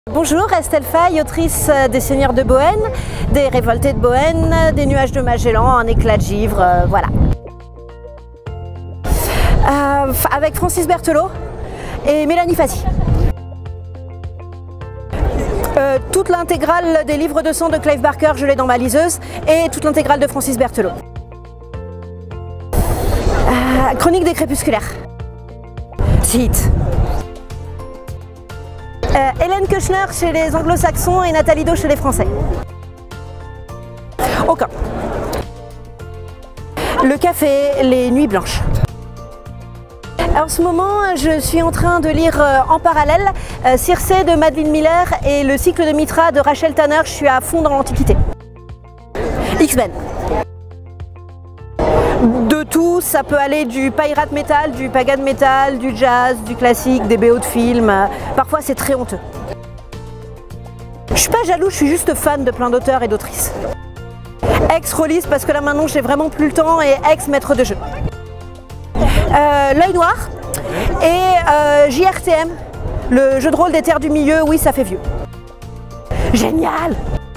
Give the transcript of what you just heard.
Bonjour, Estelle Faye, autrice des Seigneurs de Bohême, des Révoltés de Bohême, des Nuages de Magellan, Un éclat de givre, voilà. Avec Francis Berthelot et Mélanie Fassi. Toute l'intégrale des livres de sang de Clive Barker, je l'ai dans ma liseuse, et toute l'intégrale de Francis Berthelot. Chronique des crépusculaires. Site. Hélène Keuchner chez les anglo-saxons et Nathalie Do chez les français. Aucun. Le café, les nuits blanches. En ce moment, je suis en train de lire en parallèle Circé de Madeline Miller et le cycle de Mitra de Rachel Tanner. Je suis à fond dans l'Antiquité. X-Men. De tout, ça peut aller du pirate metal, du pagan metal, du jazz, du classique, des BO de films. Parfois c'est très honteux. Je suis pas jaloux, je suis juste fan de plein d'auteurs et d'autrices. Ex-Rollis parce que là maintenant j'ai vraiment plus le temps, et ex-maître de jeu. L'œil noir et JRTM, le jeu de rôle des terres du milieu, oui ça fait vieux. Génial!